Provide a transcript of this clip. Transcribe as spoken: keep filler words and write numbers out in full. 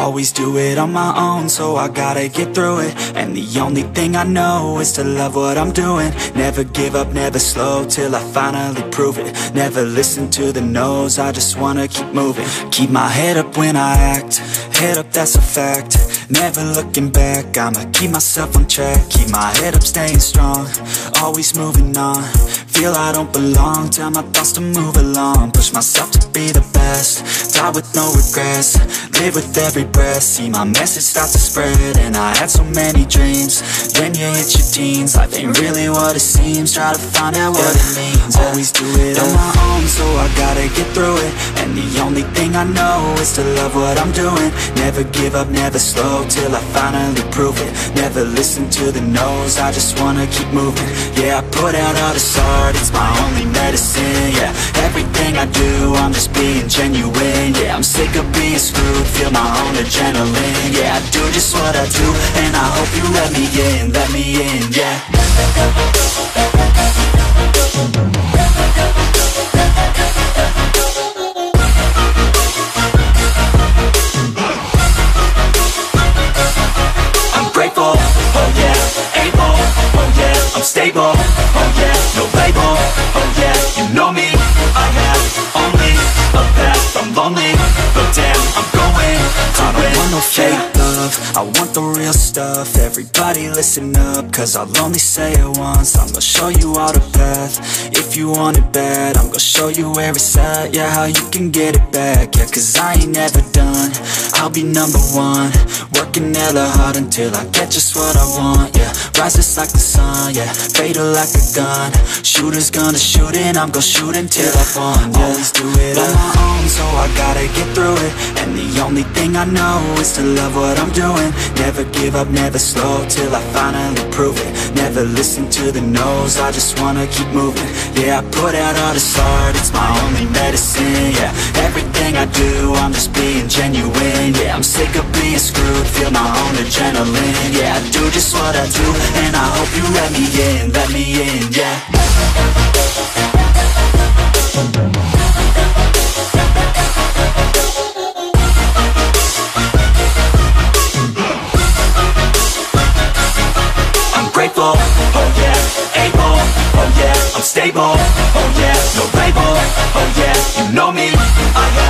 Always do it on my own, so I gotta get through it. And the only thing I know is to love what I'm doing. Never give up, never slow, till I finally prove it. Never listen to the no's, I just wanna keep moving. Keep my head up when I act, head up, that's a fact. Never looking back, I'ma keep myself on track. Keep my head up, staying strong, always moving on. Feel I don't belong, tell my thoughts to move along. Push myself to be the best, die with no regrets. Live with every breath, see my message start to spread. And I had so many dreams, then you hit your teens. Life ain't really what it seems, try to find out what it means. Always do it on my own, so I gotta get through it. And the only thing I know is to love what I'm doing. Never give up, never slow, till I finally prove it. Never listen to the no's, I just wanna keep moving. Yeah, I put out all this art, it's my only medicine. Yeah, everything I do, I'm just being genuine. Yeah, I'm sick of being screwed, feel my own adrenaline. Yeah, I do just what I do, and I hope you let me in, let me in, yeah. I'm stable, oh yeah, no label, oh yeah, you know me. I have only a path, I'm lonely, but damn, I'm going to I don't want no fake love, I want the real stuff. Everybody listen up, cause I'll only say it once. I'm gonna show you all the path, if you want it bad. I'm gonna show you where it's at, yeah, how you can get it back. Yeah, cause I ain't never done, I'll be number one. Working hella hard until I get just what I want, yeah. Rises like the sun, yeah, fatal like a gun. Shooter's gonna shoot and I'm gonna shoot until I won, yeah. Always do it on my own, so I gotta get through it. And the only thing I know is to love what I'm doing. Never give up, never slow, till I finally prove it. Never listen to the no's, I just wanna keep moving. Yeah, I put out all this art, it's my only medicine. Yeah, everything I do, I'm just being genuine. Yeah, I'm sick of being screwed, feel my own adrenaline. Yeah, I do just what I do, and I hope you let me in, let me in, yeah. I'm grateful, oh yeah, able, oh yeah, I'm stable, oh yeah, no label, oh yeah, you know me. I